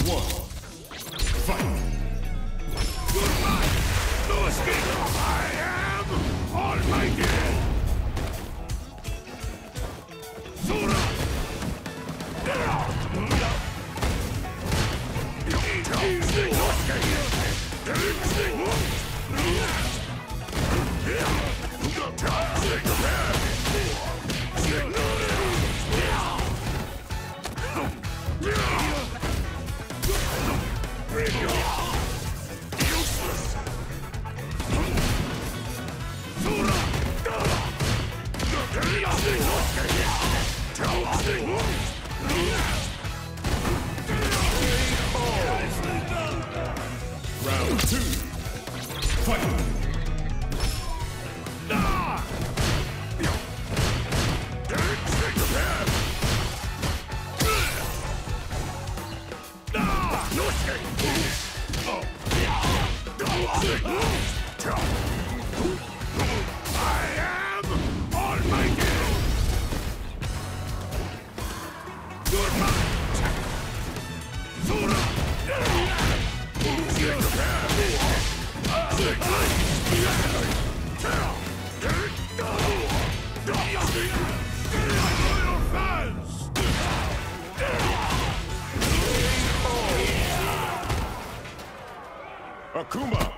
one. Fight! Goodbye! No escape! I am Almighty! Sora! Round two. Fight! I am Almighty! Goodbye! Sora! Akuma!